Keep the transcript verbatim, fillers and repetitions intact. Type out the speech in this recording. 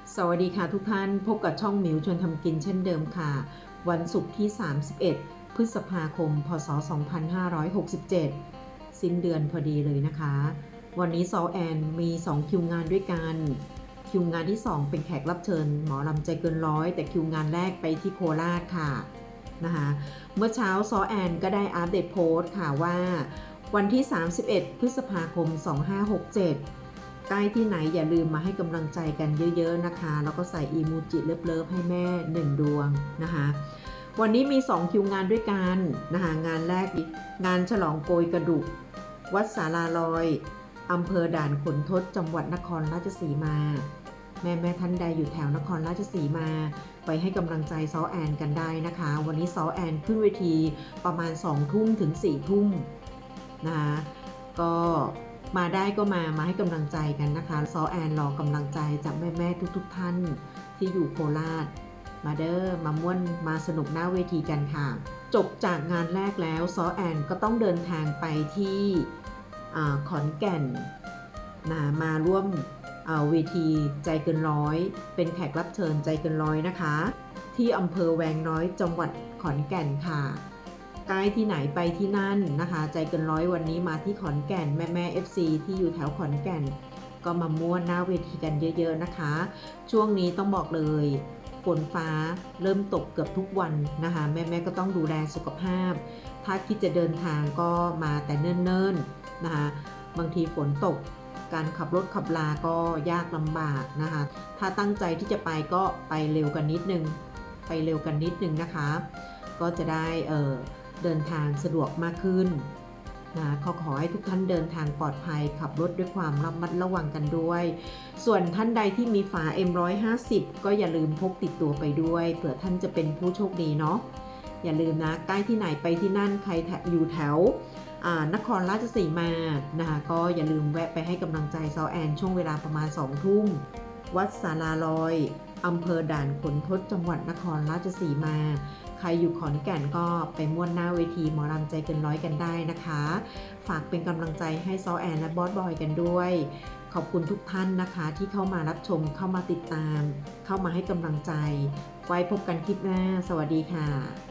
สวัสดีค่ะทุกท่านพบกับช่องหมิวชวนทำกินเช่นเดิมค่ะวันศุกร์ที่สามสิบเอ็ดพฤษภาคมพศสองพันห้าร้อยหกสิบเจ็ดสิ้นเดือนพอดีเลยนะคะวันนี้ซอแอนมีสองคิวงานด้วยกันคิวงานที่สองเป็นแขกรับเชิญหมอลำใจเกินร้อยแต่คิวงานแรกไปที่โคราชค่ะนะคะเมื่อเช้าซอแอนก็ได้อัปเดตโพสต์ค่ะว่าวันที่สามสิบเอ็ดพฤษภาคมสองพันห้าร้อยหกสิบเจ็ดใกล้ที่ไหนอย่าลืมมาให้กำลังใจกันเยอะๆนะคะแล้วก็ใส่อีโมจิเลิฟๆให้แม่หนึ่งดวงนะคะวันนี้มีสองคิวงานด้วยกันนะคะงานแรกงานฉลองโกยกระดูกวัดศาลาลอยอำเภอด่านขุนทดจังหวัดนครราชสีมาแม่แม่ท่านใดอยู่แถวนครราชสีมาไปให้กำลังใจซอแอนกันได้นะคะวันนี้ซอแอนขึ้นเวทีประมาณสองทุ่มถึงสี่ทุ่มนะคะก็มาได้ก็มามาให้กำลังใจกันนะคะซอแอนรอกำลังใจจากแม่แม่ทุกๆท่านที่อยู่โคราชมาเด้อมาม่วนมาสนุกหน้าเวทีกันค่ะจบจากงานแรกแล้วซอแอนก็ต้องเดินทางไปที่ขอนแก่นนะมาร่วมเวทีใจเกินร้อยเป็นแขกรับเชิญใจเกินร้อยนะคะที่อำเภอแวงน้อยจังหวัดขอนแก่นค่ะใกล้ที่ไหนไปที่นั่นนะคะใจเกินร้อยวันนี้มาที่ขอนแก่นแม่แม่ เอฟ ซี ที่อยู่แถวขอนแก่นก็มาม่วนหน้าเวทีกันเยอะๆนะคะช่วงนี้ต้องบอกเลยฝนฟ้าเริ่มตกเกือบทุกวันนะคะแม่แม่ก็ต้องดูแลสุขภาพถ้าคิดจะเดินทางก็มาแต่เนิ่นๆนะคะบางทีฝนตกการขับรถขับลาก็ยากลำบากนะคะถ้าตั้งใจที่จะไปก็ไปเร็วกันนิดนึงไปเร็วกันนิดนึงนะคะก็จะได้เอ่อเดินทางสะดวกมากขึ้นนะขอขอให้ทุกท่านเดินทางปลอดภัยขับรถด้วยความระมัดระวังกันด้วยส่วนท่านใดที่มีฝา เอ็ม หนึ่งร้อยห้าสิบ ก็อย่าลืมพกติดตัวไปด้วยเผื่อท่านจะเป็นผู้โชคดีเนาะอย่าลืมนะใกล้ที่ไหนไปที่นั่นใครอยู่แถวนครราชสีมานะคะก็อย่าลืมแวะไปให้กำลังใจซอแอนช่วงเวลาประมาณสองทุ่มวัดศาลาลอยอำเภอด่านขุนทดจังหวัดนครราชสีมาใครอยู่ขอนแก่นก็ไปม่วนหน้าเวทีหมอลำใจเกินร้อยกันได้นะคะฝากเป็นกำลังใจให้ซอแอนและบอสบอยกันด้วยขอบคุณทุกท่านนะคะที่เข้ามารับชมเข้ามาติดตามเข้ามาให้กำลังใจไว้พบกันคลิปหน้าสวัสดีค่ะ